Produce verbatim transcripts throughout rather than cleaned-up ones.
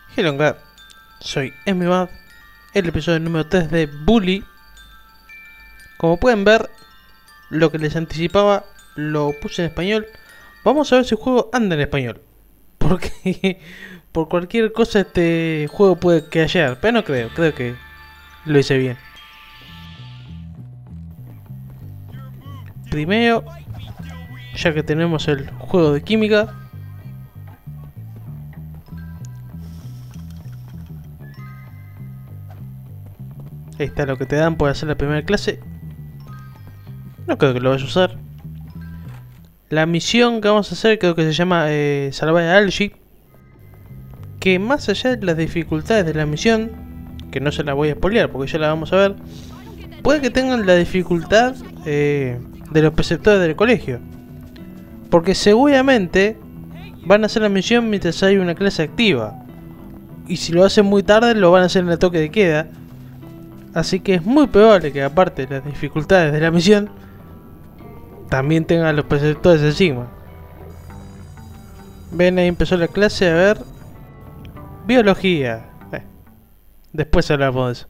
Hello, God. Soy Emimad, el episodio número tres de Bully. Como pueden ver, lo que les anticipaba lo puse en español. Vamos a ver si el juego anda en español, porque por cualquier cosa este juego puede crashear, pero no creo, creo que lo hice bien. Primero, ya que tenemos el juego de química, ahí está lo que te dan por hacer la primera clase. No creo que lo vayas a usar. La misión que vamos a hacer creo que se llama eh, salvar a Algie. Que más allá de las dificultades de la misión, que no se la voy a spoilear porque ya la vamos a ver, puede que tengan la dificultad eh, de los preceptores del colegio. Porque seguramente van a hacer la misión mientras hay una clase activa. Y si lo hacen muy tarde lo van a hacer en el toque de queda. Así que es muy probable que aparte de las dificultades de la misión, también tengan los preceptores encima. Ven, ahí empezó la clase, a ver. Biología. Eh, después hablamos de eso.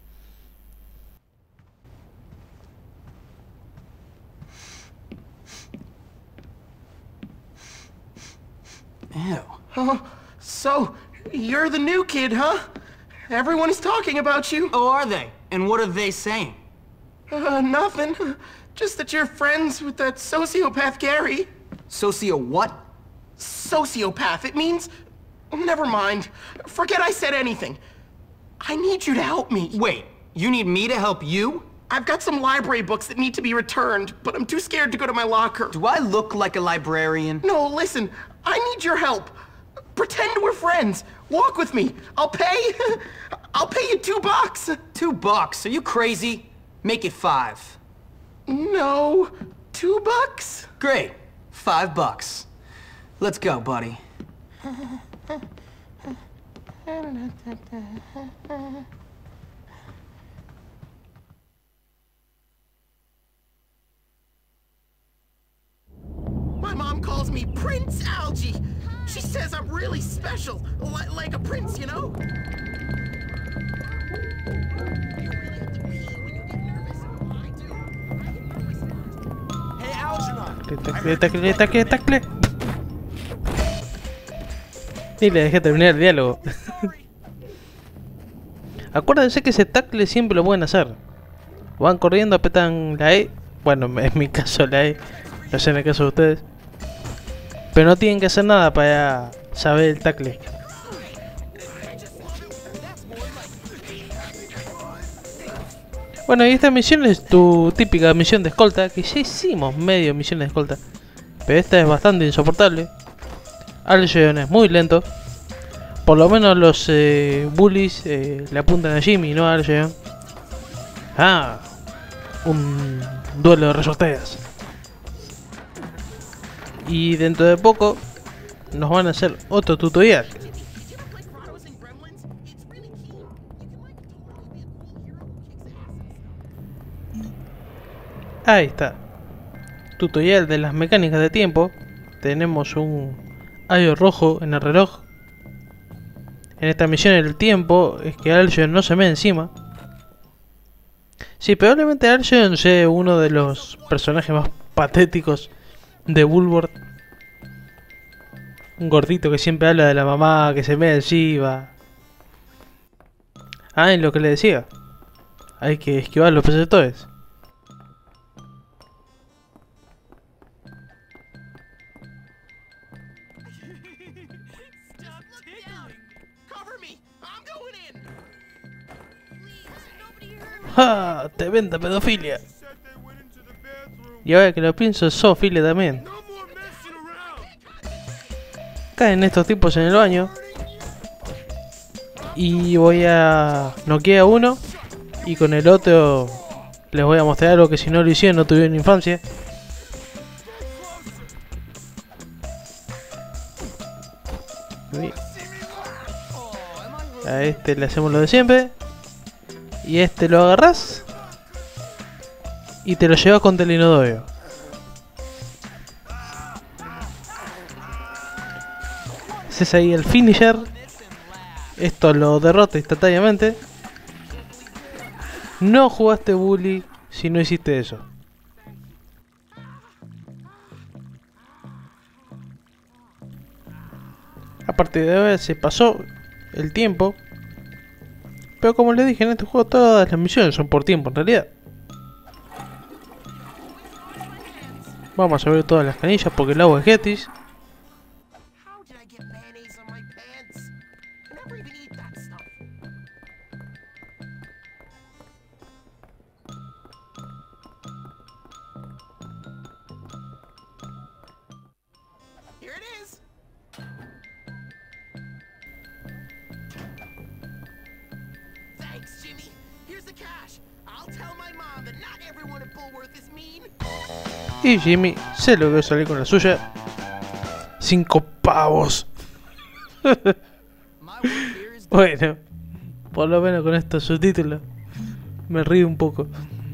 Ew. Oh, so, you're the new kid, huh? Everyone is talking about you. Oh, are they? And what are they saying? Uh, nothing. Just that you're friends with that sociopath Gary. Socio what? Sociopath, it means... Never mind. Forget I said anything. I need you to help me. Wait, you need me to help you? I've got some library books that need to be returned, but I'm too scared to go to my locker. Do I look like a librarian? No, listen. I need your help. Pretend we're friends. Walk with me. I'll pay... I'll pay you two bucks. Two bucks? Are you crazy? Make it five. No. Two bucks? Great. Five bucks. Let's go, buddy. My mom calls me Prince Algie. She says I'm really special, li like a prince, you know? Hey, Algernon. Tacle, tacle, tacle, tacle. Y le dejé terminar el diálogo. Acuérdense que ese tackle siempre lo pueden hacer. Van corriendo, apretan la E. Bueno, en mi caso la E. No sé en el caso de ustedes. Pero no tienen que hacer nada para saber el tackle. Bueno, y esta misión es tu típica misión de escolta. Que ya hicimos medio misión de escolta. Pero esta es bastante insoportable. Algernon es muy lento. Por lo menos los eh, bullies eh, le apuntan a Jimmy, no a Algernon. Ah, un duelo de resorteas. Y dentro de poco nos van a hacer otro tutorial. Ahí está. Tutorial de las mecánicas de tiempo. Tenemos un ayo rojo en el reloj. En esta misión el tiempo es que Algernon no se me encima. Sí, probablemente Algernon sea uno de los personajes más patéticos de Bulworth. Un gordito que siempre habla de la mamá que se me encima. Ah, y lo que le decía, hay que esquivar los preceptores. ¡Ja! Te venda pedofilia. Y ahora que lo pienso, zoofilia también. Caen estos tipos en el baño. Y voy a noquear a uno. Y con el otro les voy a mostrar algo que si no lo hicieron no tuvieron infancia. A este le hacemos lo de siempre. Y este lo agarras y te lo llevas contra el inodoro. Haces ahí el finisher esto lo derrota instantáneamente. No jugaste bully si no hiciste eso. A partir de ahora se pasó el tiempo. Pero como les dije, en este juego todas las misiones son por tiempo en realidad. Vamos a ver todas las canillas porque el agua es gratis. How did I get mayonnaise on my pants? I never even eat that stuff. Here it is. Thanks, Jimmy. Here's the cash. I'll tell my mom that not everyone at Bullworth is mean. Y Jimmy se logró salir con la suya. Cinco pavos. My work here is Bueno, por lo menos con estos subtítulos me río un poco.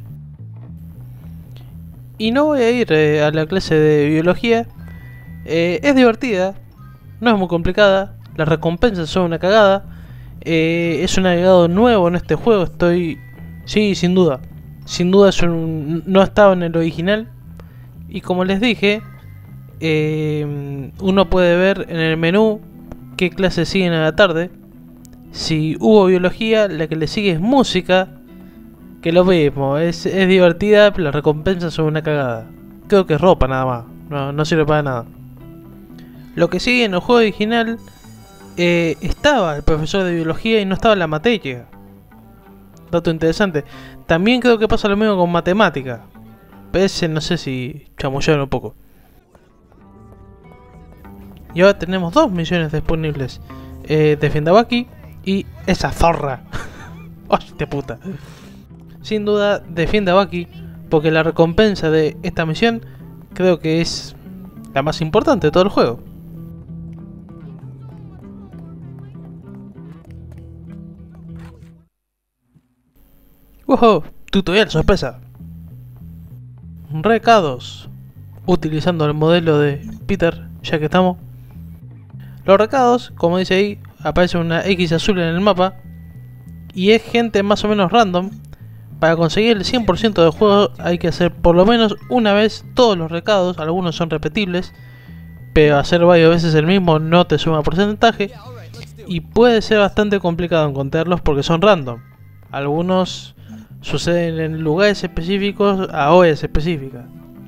Y no voy a ir eh, a la clase de biología. Eh, es divertida, no es muy complicada. Las recompensas son una cagada. Eh, es un agregado nuevo en este juego. Estoy... Sí, sin duda. Sin duda es un... no estaba en el original. Y como les dije, eh, uno puede ver en el menú qué clases siguen a la tarde. Si hubo biología, la que le sigue es música. Que lo mismo, es, es divertida, pero las recompensas son una cagada. Creo que es ropa nada más, no, no sirve para nada. Lo que sigue en el juego original, eh, estaba el profesor de biología y no estaba la materia. Dato interesante. También creo que pasa lo mismo con matemática. Pero ese no sé si chamullaron un poco. Y ahora tenemos dos misiones disponibles. Eh, Defienda a Bucky y esa zorra. ¡Hostia puta! Sin duda, defienda a Bucky, porque la recompensa de esta misión creo que es la más importante de todo el juego. ¡Wow! Tutorial sorpresa. Recados. Utilizando el modelo de Peter, ya que estamos. Los recados, como dice ahí, aparece una X azul en el mapa. Y es gente más o menos random. Para conseguir el cien por ciento del juego hay que hacer por lo menos una vez todos los recados. Algunos son repetibles, pero hacer varias veces el mismo no te suma porcentaje. Y puede ser bastante complicado encontrarlos porque son random. Algunos suceden en lugares específicos a horas específicas.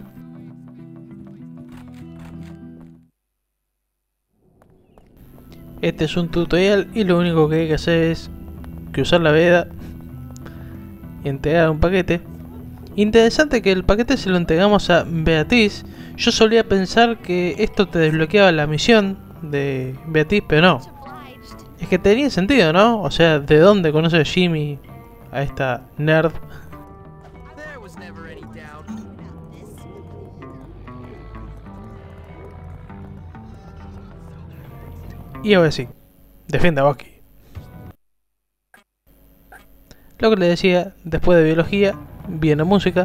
Este es un tutorial y lo único que hay que hacer es que usar la veda y entregar un paquete. Interesante que el paquete se lo entregamos a Beatriz. Yo solía pensar que esto te desbloqueaba la misión de Beatriz, pero no. Es que tenía sentido, ¿no? O sea, ¿de dónde conoce Jimmy a esta nerd? There was never any doubt. Y ahora sí, defienda a Bucky. Lo que le decía, después de biología, viene música.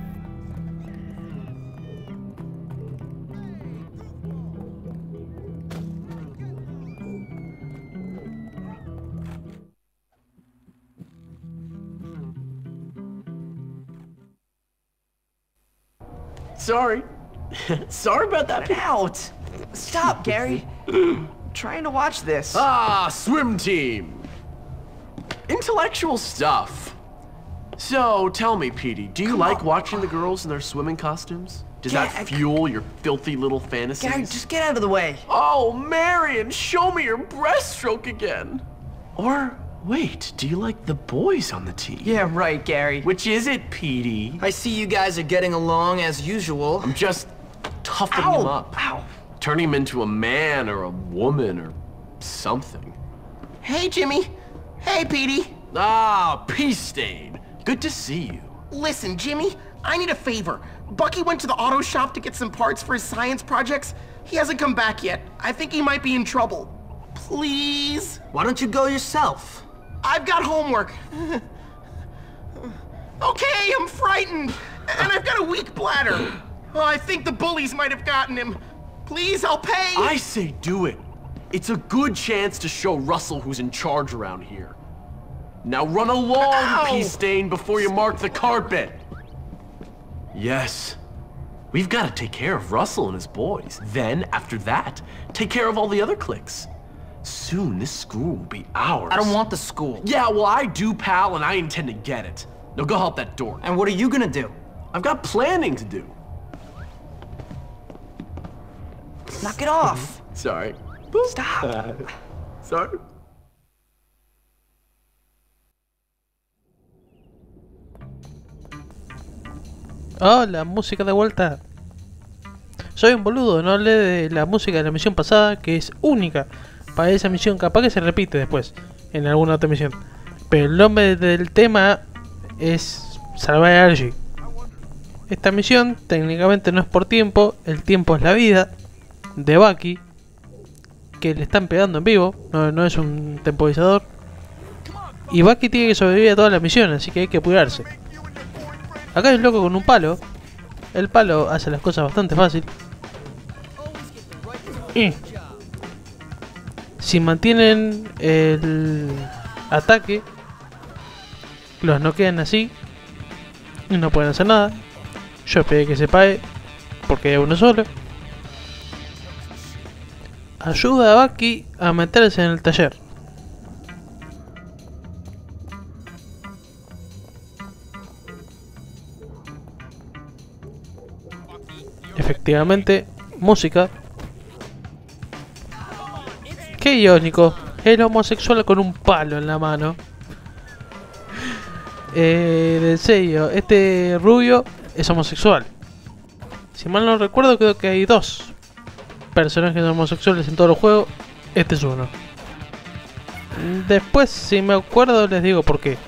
Sorry. Sorry about that. Out! Stop, Gary. Trying to watch this. Ah, swim team. Intellectual stuff. So, tell me, Petey, do you Come like on. watching the girls in their swimming costumes? Does Yeah, that I- fuel your filthy little fantasies? Gary, just get out of the way. Oh, Marion, show me your breaststroke again. Or, wait, do you like the boys on the team? Yeah, right, Gary. Which is it, Petey? I see you guys are getting along as usual. I'm just toughening Ow! him up. Ow! Turning him into a man or a woman or something. Hey, Jimmy. Hey, Petey. Ah, Peace Stain. Good to see you. Listen, Jimmy, I need a favor. Bucky went to the auto shop to get some parts for his science projects. He hasn't come back yet. I think he might be in trouble. Please? Why don't you go yourself? I've got homework. Okay, I'm frightened. And I've got a weak bladder. Oh, I think the bullies might have gotten him. Please, I'll pay. I say do it. It's a good chance to show Russell who's in charge around here. Now run along, Ow! pea stain, before you mark the carpet. Yes. We've got to take care of Russell and his boys. Then, after that, take care of all the other cliques. Soon, this school will be ours. I don't want the school. Yeah, well, I do, pal, and I intend to get it. Now go help that door. And what are you gonna do? I've got planning to do. Knock it off. Sorry. Stop. Sorry. Oh, la música de vuelta. Soy un boludo, no hablé de la música de la misión pasada, que es única para esa misión. Capaz que se repite después en alguna otra misión, pero el nombre del tema es Salvar a Archie. Esta misión técnicamente no es por tiempo, el tiempo es la vida de Bucky, que le están pegando en vivo, no, no es un temporizador. Y Bucky tiene que sobrevivir a toda la misión, así que hay que apurarse. Acá hay un loco con un palo. El palo hace las cosas bastante fácil. Y si mantienen el ataque, los noquean así y no pueden hacer nada. Yo esperé que se pague porque hay uno solo. Ayuda a Bucky a meterse en el taller. Efectivamente, música. Qué irónico, el homosexual con un palo en la mano. Eh, en serio, este rubio es homosexual. Si mal no recuerdo, creo que hay dos personajes homosexuales en todo el juego. Este es uno. Después, si me acuerdo, les digo por qué.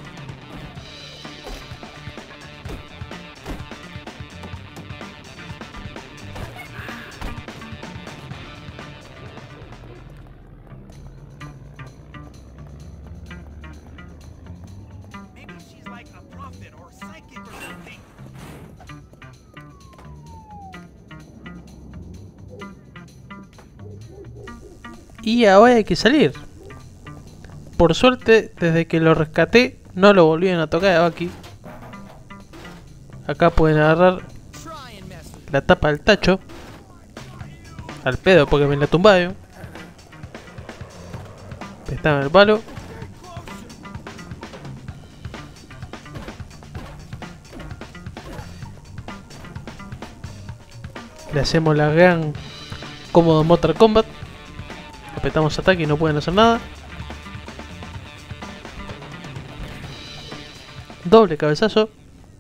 Y ahora hay que salir. Por suerte, desde que lo rescaté, no lo volvieron a tocar a Bucky. Acá pueden agarrar la tapa del tacho. Al pedo porque me la tumbaron. Está en el palo. Le hacemos la gran cómodo Mortal Kombat. Apretamos ataque y no pueden hacer nada. Doble cabezazo.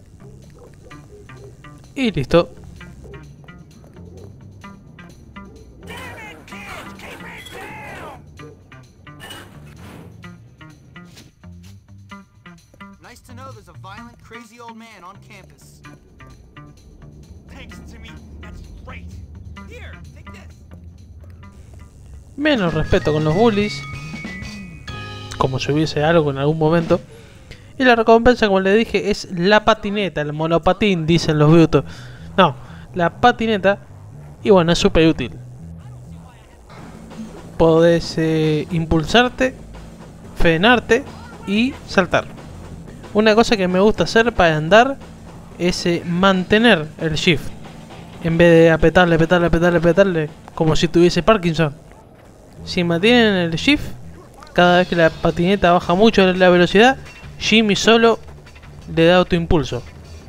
Y listo. Nice to know there's a violent, crazy old man on campus. Thanks, Timmy. That's great. Here, take this. Menos respeto con los bullies, como si hubiese algo en algún momento. Y la recompensa, como le dije, es la patineta, el monopatín, dicen los brutos. No, la patineta. Y bueno, es súper útil. Podés eh, impulsarte, frenarte y saltar. Una cosa que me gusta hacer para andar es eh, mantener el shift, en vez de apretarle, apretarle, apretarle, apretarle, como si tuviese Parkinson. Si mantienen el shift, cada vez que la patineta baja mucho la velocidad, Jimmy solo le da autoimpulso.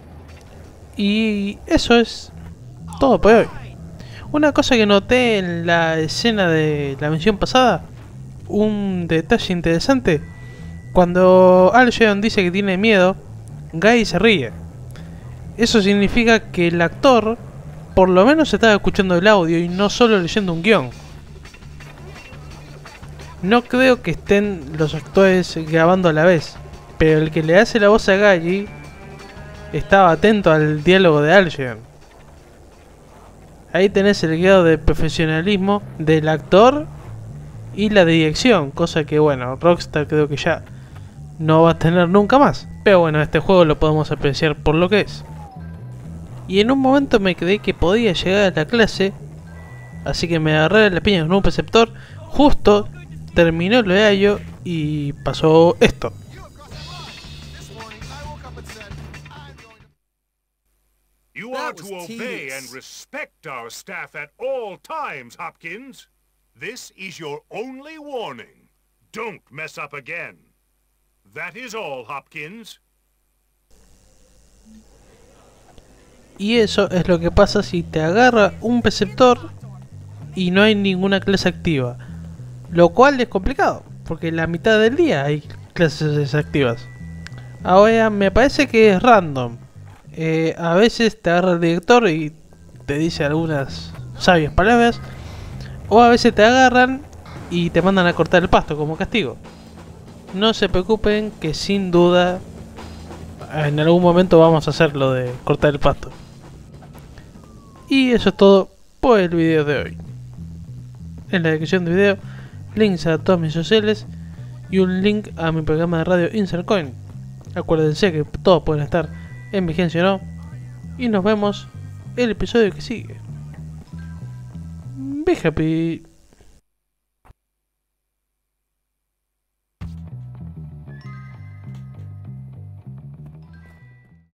Y eso es todo por hoy. Una cosa que noté en la escena de la misión pasada, un detalle interesante. Cuando Algernon dice que tiene miedo, Guy se ríe. Eso significa que el actor por lo menos estaba escuchando el audio y no solo leyendo un guión. No creo que estén los actores grabando a la vez, pero el que le hace la voz a Guy estaba atento al diálogo de Algernon. Ahí tenés el grado de profesionalismo del actor y la dirección, cosa que bueno, Rockstar creo que ya no va a tener nunca más. Pero bueno, este juego lo podemos apreciar por lo que es. Y en un momento me creí que podía llegar a la clase Así que me agarré la piña con un preceptor. Justo terminó lo de Ayo y pasó esto. You are to obey and respect our staff at all times, Hopkins. This is your only warning. Don't mess up again. That is all, Hopkins. Y eso es lo que pasa si te agarra un preceptor y no hay ninguna clase activa. Lo cual es complicado, porque la mitad del día hay clases desactivas. Ahora me parece que es random. Eh, a veces te agarra el director y te dice algunas sabias palabras. O a veces te agarran y te mandan a cortar el pasto como castigo. No se preocupen que sin duda en algún momento vamos a hacer lo de cortar el pasto. Y eso es todo por el video de hoy. En la descripción del video, links a todos mis sociales y un link a mi programa de radio Insert Coin. Acuérdense que todos pueden estar en vigencia o no. Y nos vemos el episodio que sigue. Be happy.